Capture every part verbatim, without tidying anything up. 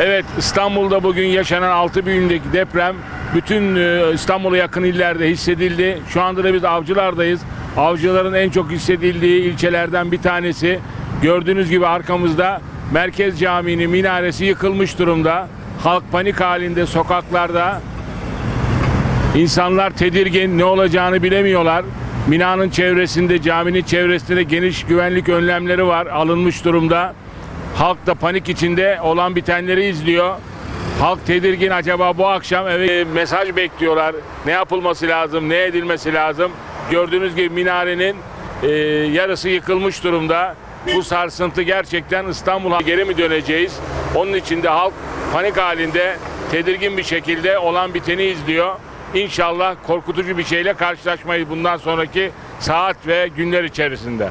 Evet, İstanbul'da bugün yaşanan altı büyüklüğündeki deprem bütün İstanbul'a yakın illerde hissedildi. Şu anda da biz Avcılar'dayız. Avcılar'ın en çok hissedildiği ilçelerden bir tanesi. Gördüğünüz gibi arkamızda Merkez Camii'nin minaresi yıkılmış durumda. Halk panik halinde sokaklarda. İnsanlar tedirgin, ne olacağını bilemiyorlar. Binanın çevresinde, caminin çevresinde geniş güvenlik önlemleri var, alınmış durumda. Halk da panik içinde olan bitenleri izliyor. Halk tedirgin, acaba bu akşam eve mesaj bekliyorlar. Ne yapılması lazım, ne edilmesi lazım. Gördüğünüz gibi minarenin e, yarısı yıkılmış durumda. Bu sarsıntı gerçekten İstanbul'a geri mi döneceğiz? Onun için de halk panik halinde, tedirgin bir şekilde olan biteni izliyor. İnşallah korkutucu bir şeyle karşılaşmayız bundan sonraki saat ve günler içerisinde.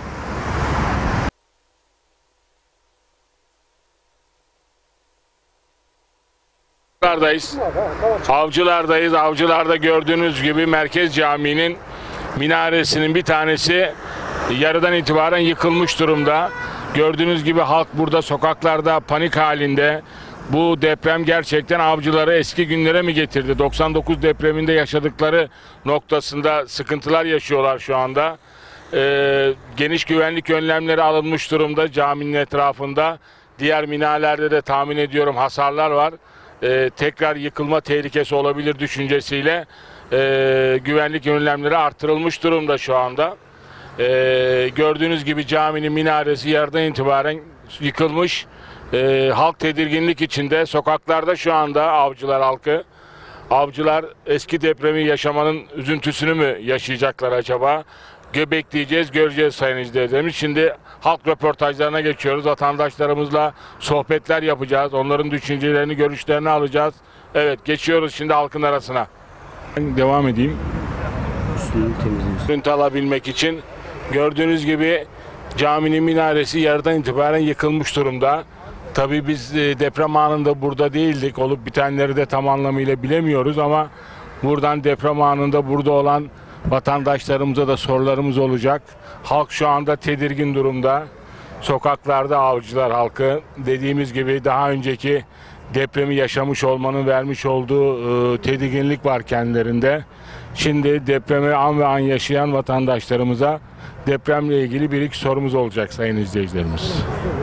Avcılardayız. Avcılardayız. Avcılarda gördüğünüz gibi Merkez Camii'nin minaresinin bir tanesi yarıdan itibaren yıkılmış durumda. Gördüğünüz gibi halk burada sokaklarda panik halinde. Bu deprem gerçekten Avcıları eski günlere mi getirdi? doksan dokuz depreminde yaşadıkları noktasında sıkıntılar yaşıyorlar şu anda. Ee, geniş güvenlik önlemleri alınmış durumda caminin etrafında. Diğer minarelerde de tahmin ediyorum hasarlar var. Ee, tekrar yıkılma tehlikesi olabilir düşüncesiyle e, güvenlik önlemleri artırılmış durumda şu anda. Ee, gördüğünüz gibi caminin minaresi yarıdan itibaren yıkılmış. Ee, halk tedirginlik içinde sokaklarda şu anda Avcılar halkı. Avcılar eski depremi yaşamanın üzüntüsünü mü yaşayacaklar acaba? Bekleyeceğiz, göreceğiz sayın izleyicilerimiz. Şimdi halk röportajlarına geçiyoruz. Vatandaşlarımızla sohbetler yapacağız. Onların düşüncelerini, görüşlerini alacağız. Evet, geçiyoruz şimdi halkın arasına. Devam edeyim. Görüntü alabilmek için gördüğünüz gibi caminin minaresi yarıdan itibaren yıkılmış durumda. Tabii biz deprem anında burada değildik. Olup bitenleri de tam anlamıyla bilemiyoruz ama buradan deprem anında burada olan vatandaşlarımıza da sorularımız olacak. Halk şu anda tedirgin durumda. Sokaklarda Avcılar halkı, dediğimiz gibi daha önceki depremi yaşamış olmanın vermiş olduğu e, tedirginlik var kendilerinde. Şimdi depremi an ve an yaşayan vatandaşlarımıza depremle ilgili bir iki sorumuz olacak sayın izleyicilerimiz.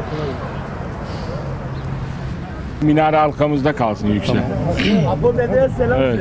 Minare halkamızda kalsın yüksek. Evet.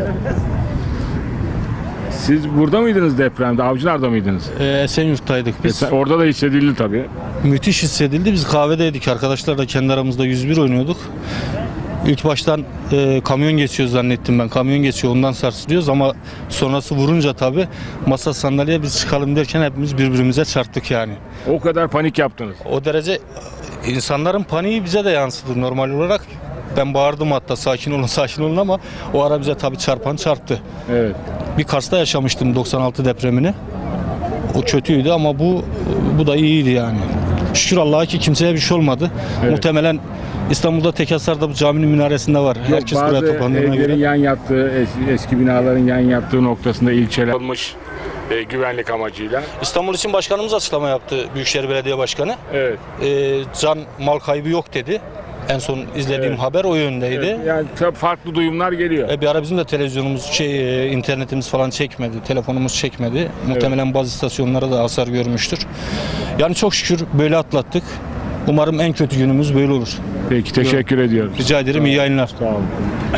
Siz burada mıydınız depremde? Avcılar'da mıydınız? Ee, Esenyurt'taydık biz. Esen, orada da hissedildi tabii. Müthiş hissedildi. Biz kahvedeydik. Arkadaşlar da kendi aramızda yüz bir oynuyorduk. İlk baştan e, kamyon geçiyor zannettim ben. Kamyon geçiyor, ondan sarsılıyoruz ama sonrası vurunca tabii masa sandalyeye biz çıkalım derken hepimiz birbirimize çarptık yani. O kadar panik yaptınız. O derece insanların paniği bize de yansıdı normal olarak. Ben bağırdım hatta sakin olun sakin olun ama o ara bize tabii çarpan çarptı. Evet. Bir Kars'ta yaşamıştım doksan altı depremini. O kötüydü ama bu bu da iyiydi yani. Şükür Allah'a ki kimseye bir şey olmadı. Evet. Muhtemelen İstanbul'da tek hasar da bu caminin minaresinde var. Yok, herkes buraya toplandığına göre. Evlerin yan yattığı, eski, eski binaların yan yattığı noktasında ilçeler olmuş e, güvenlik amacıyla. İstanbul için başkanımız açıklama yaptı, Büyükşehir Belediye Başkanı. Evet. E, can mal kaybı yok dedi. En son izlediğim evet. haber o yöndeydi. Evet, yani çok farklı duyumlar geliyor. E, bir ara bizim de televizyonumuz, şey, internetimiz falan çekmedi, telefonumuz çekmedi. Muhtemelen evet. bazı istasyonlara da hasar görmüştür. Yani çok şükür böyle atlattık. Umarım en kötü günümüz böyle olur. Peki, teşekkür Yok. ediyoruz. Rica ederim, Sağ iyi yayınlar. Sağ olun.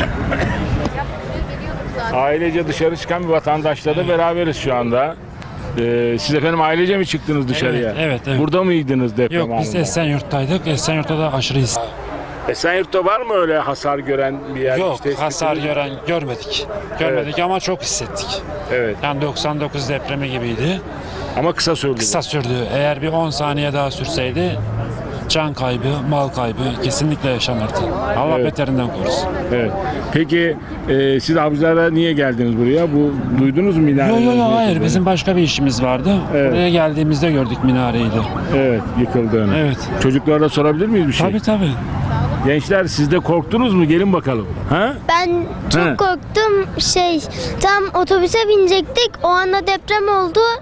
Ailece dışarı çıkan bir vatandaşla da beraberiz şu anda. Ee, siz efendim ailece mi çıktınız dışarıya? Evet, evet, evet. Burada mıydınız deprem Yok, biz Esenyurt'taydık. Esenyurt'ta da aşırıyız. Esenyurt'ta var mı öyle hasar gören bir yer? Yok, işte hasar gören görmedik. Görmedik evet. ama çok hissettik. Evet. Yani doksan dokuz depremi gibiydi. Ama kısa sürdü. Kısa sürdü. Eğer bir on saniye daha sürseydi can kaybı, mal kaybı kesinlikle yaşanırdı. Allah evet. beterinden korusun. Evet. Peki e, siz Avcılar'a niye geldiniz buraya? Bu duydunuz mu minareyi? Yok yok yo, hayır. Bizim başka bir işimiz vardı. Evet. Buraya geldiğimizde gördük minareyi de. Evet, yıkıldığını. Evet. Çocuklara sorabilir miyiz bir şey? Tabii tabii. Gençler siz de korktunuz mu? Gelin bakalım. Ha? Ben çok He. korktum. Şey, tam otobüse binecektik. O anda deprem oldu.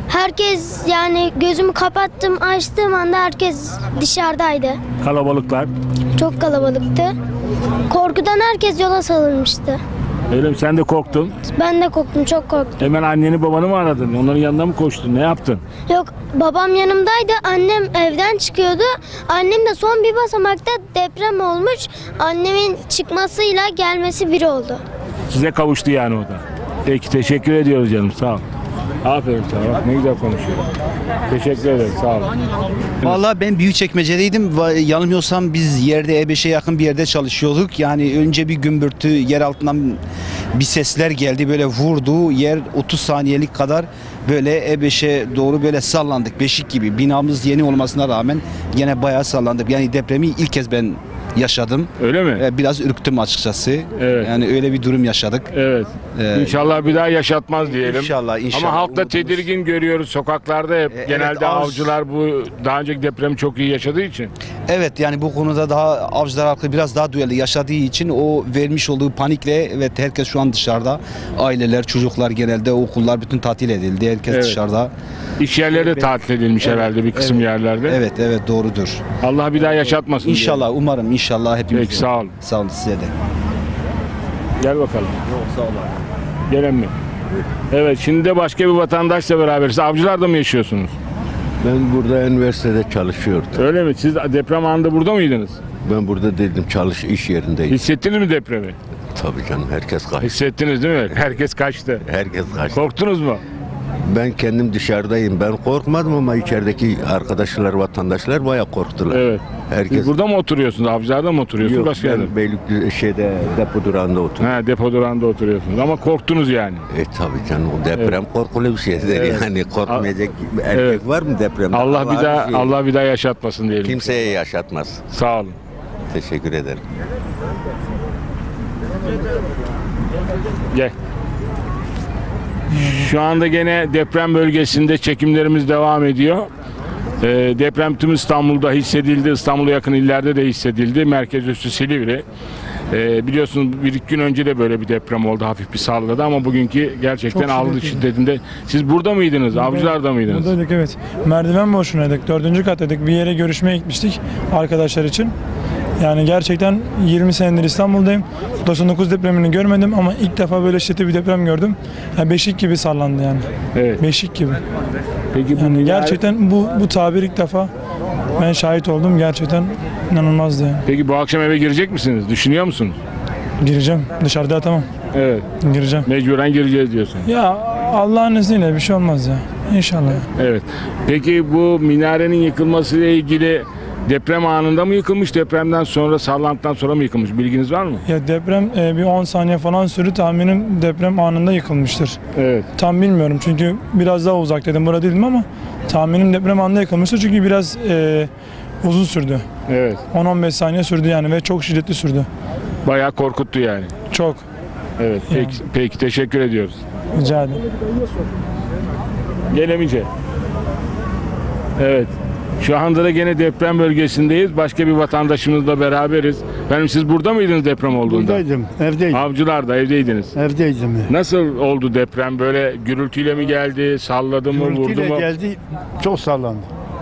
Herkes yani gözümü kapattım açtığım anda herkes dışarıdaydı. Kalabalıklar. Çok kalabalıktı. Korkudan herkes yola salınmıştı. Öyle mi? Sen de korktun. Ben de korktum, çok korktum. Hemen anneni babanı mı aradın? Onların yanına mı koştun? Ne yaptın? Yok, babam yanımdaydı. Annem evden çıkıyordu. Annem de son bir basamakta deprem olmuş. Annemin çıkmasıyla gelmesi bir oldu. Size kavuştu yani o da. Peki teşekkür ediyoruz canım. Sağ ol. Aferin sana. Bak ne güzel konuşuyor. Teşekkür ederim. Sağ ol. Vallahi ben Büyükçekmece'deydim. Va- Yanılmıyorsam biz yerde E beşe yakın bir yerde çalışıyorduk. Yani önce bir gümbürtü, yer altından bir sesler geldi. Böyle vurdu. Yer otuz saniyelik kadar böyle E beşe doğru böyle sallandık. Beşik gibi. Binamız yeni olmasına rağmen yine bayağı sallandık. Yani depremi ilk kez ben yaşadım. Öyle mi? Ee, Biraz ürktüm açıkçası. Evet. Yani öyle bir durum yaşadık. Evet. Ee, İnşallah bir daha yaşatmaz diyelim. İnşallah, inşallah. Ama halkta Umudumuz- tedirgin görüyoruz. Sokaklarda hep evet, genelde avcı- avcılar bu daha önceki depremi çok iyi yaşadığı için. Evet, yani bu konuda daha avcılar halkı biraz daha duyarlı yaşadığı için o vermiş olduğu panikle, evet, herkes şu an dışarıda. Aileler, çocuklar, genelde okullar bütün tatil edildi. Herkes Evet. dışarıda. İş yerleri de tatil edilmiş herhalde bir kısım evet. yerlerde. Evet, evet, doğrudur. Allah bir daha yaşatmasın İnşallah, umarım, inşallah hepimiz. Peki, sağ olun. Sağ olun size de. diyelim. Gel bakalım. Sağ olun. Gelen mi? Evet, şimdi de başka bir vatandaşla beraberiz. Avcılarda mı yaşıyorsunuz? Ben burada üniversitede çalışıyordum. Öyle mi? Siz deprem anında burada mıydınız? Ben burada dedim çalış iş yerindeyim. Hissettiniz mi depremi? Tabii canım, herkes kaçtı. Hissettiniz değil mi? Herkes kaçtı. Herkes kaçtı. Korktunuz mu? Ben kendim dışarıdayım. Ben korkmadım ama içerideki arkadaşlar, vatandaşlar bayağı korktular. Evet. Herkes. Siz burada mı oturuyorsunuz? Avcılarda mı oturuyorsunuz? Yok, Başka yerde mi? ben Beylikdüzü şeyde depo durağında oturuyorum. Ha, depo durağında oturuyorsunuz. Ama korktunuz yani. E tabii canım, o deprem korkulu bir şeydir Evet. yani, korkmayacak erkek Evet. var mı depremde? Allah bir Allah'ın daha şeyi. Allah bir daha yaşatmasın diyelim. Kimseye yaşatmaz. Sağ olun. Teşekkür ederim. Gel. Şu anda gene deprem bölgesinde çekimlerimiz devam ediyor. Ee, deprem tüm İstanbul'da hissedildi. İstanbul'a yakın illerde de hissedildi. Merkez üssü Silivri. Ee, biliyorsunuz bir iki gün önce de böyle bir deprem oldu. Hafif bir salladı ama bugünkü gerçekten Çok aldı şiddetliydi. şiddetinde. Siz burada mıydınız? Avcılar'da mıydınız? Buradaydık, evet. Merdiven boşunaydık. Dördüncü kattaydık. Bir yere görüşmeye gitmiştik arkadaşlar için. Yani gerçekten yirmi senedir İstanbul'dayım. doksan dokuz depremini görmedim ama ilk defa böyle şiddetli bir deprem gördüm. Yani beşik gibi sallandı yani. Evet. Beşik gibi. Peki bu Yani minare- gerçekten bu bu tabir ilk defa ben şahit oldum. Gerçekten inanılmazdı yani. Peki bu akşam eve girecek misiniz? Düşünüyor musunuz? Gireceğim. Dışarıda atamam. Evet. Gireceğim. Mecburen gireceğiz diyorsun. Ya Allah'ın izniyle bir şey olmaz ya. İnşallah. Evet. Peki bu minarenin yıkılmasıyla ilgili deprem anında mı yıkılmış, depremden sonra, sallantıdan sonra mı yıkılmış? Bilginiz var mı? Ya deprem e, bir on saniye falan sürdü, tahminim deprem anında yıkılmıştır. Evet. Tam bilmiyorum çünkü biraz daha uzak dedim, burada değilim ama tahminim deprem anında yıkılmıştır çünkü biraz e, uzun sürdü. Evet. on on beş saniye sürdü yani ve çok şiddetli sürdü. Bayağı korkuttu yani. Çok. Evet. Peki, peki teşekkür ediyoruz. Rica ederim. Gelemeyece. Evet. Şu anda da gene deprem bölgesindeyiz. Başka bir vatandaşımızla beraberiz. Benim siz burada mıydınız deprem olduğunda? Buradaydım, evdeydim. Avcılar'da evdeydiniz. Evdeydim. Nasıl oldu deprem? Böyle gürültüyle mi geldi, salladı mı, vurdu Gürültüyle mu? geldi, çok sallandı.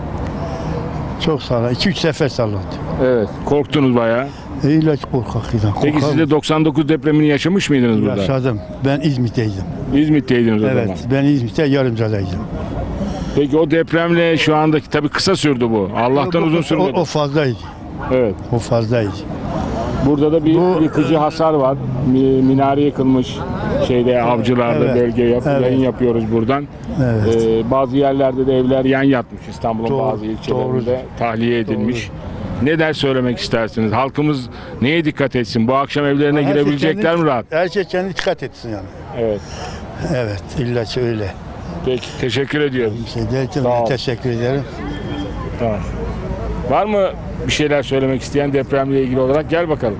Çok sallandı. iki üç sefer sallandı. Evet. Korktunuz bayağı. İlaç korkakıydı. Peki siz de doksan dokuz depremini yaşamış mıydınız burada? Yaşadım. Ben İzmit'teydim. İzmit'teydiniz o Evet, zaman. ben İzmit'te Yarımca'daydım. Peki o depremle şu andaki tabii kısa sürdü bu. Allah'tan O- uzun o, sürmedi. o fazlaydı. Evet. O fazlaydı. Burada da bir Bu- yıkıcı hasar var. Mi- Minare yıkılmış şeyde Avcılar'da Evet, bölge yap, evet. yayın yapıyoruz buradan. Evet. Ee, bazı yerlerde de evler yan yatmış. İstanbul'un Doğru, bazı ilçelerinde doğru. tahliye edilmiş. Ne der söylemek istersiniz? Halkımız neye dikkat etsin? Bu akşam evlerine Her şey girebilecekler kendi- mi rahat? Her şey kendi dikkat etsin yani. Evet. Evet, ilaç öyle. Peki teşekkür ediyorum. Bir şey değil ki, Sağ ol. ben teşekkür ederim. Tamam. Var mı bir şeyler söylemek isteyen depremle ilgili olarak? Gel bakalım.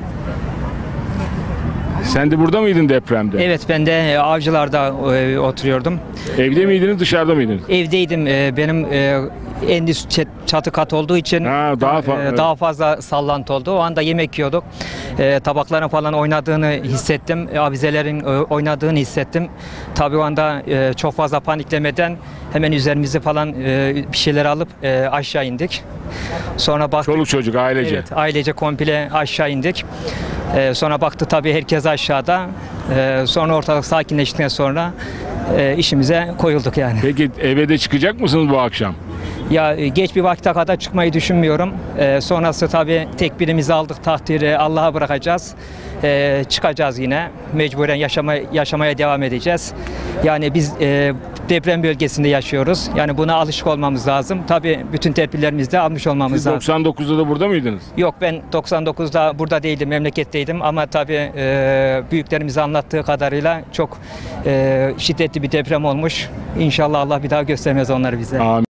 Sen de burada mıydın depremde? Evet, ben de e, Avcılar'da e, oturuyordum. Evde miydiniz, dışarıda mıydınız? Evdeydim. e, Benim e, en üst çet- çatı kat olduğu için Ha, daha fa- e, daha fazla sallantı oldu. O anda yemek yiyorduk. E, tabakların falan oynadığını hissettim. E, avizelerin e, oynadığını hissettim. Tabii o anda e, çok fazla paniklemeden hemen üzerimizi falan e, bir şeyler alıp e, aşağı indik. Sonra baktık. Çoluk çocuk ailece. Evet, ailece komple aşağı indik. Ee, sonra baktı tabii herkes aşağıda. Ee, sonra ortalık sakinleştikten sonra e, işimize koyulduk yani. Peki eve de çıkacak mısınız bu akşam? Ya e, geç bir vakte kadar çıkmayı düşünmüyorum. Ee, sonrası tabii tekbirimizi aldık, takdiri Allah'a bırakacağız. Ee, çıkacağız yine. Mecburen yaşama, yaşamaya devam edeceğiz. Yani biz e, deprem bölgesinde yaşıyoruz. Yani buna alışık olmamız lazım. Tabii bütün tedbirlerimizi de almış olmamız Siz lazım. doksan dokuzda da burada mıydınız? Yok, ben doksan dokuzda burada değildim, memleketteydim ama tabii e, büyüklerimize anlattığı kadarıyla çok e, şiddetli bir deprem olmuş. İnşallah Allah bir daha göstermez onları bize. Amin.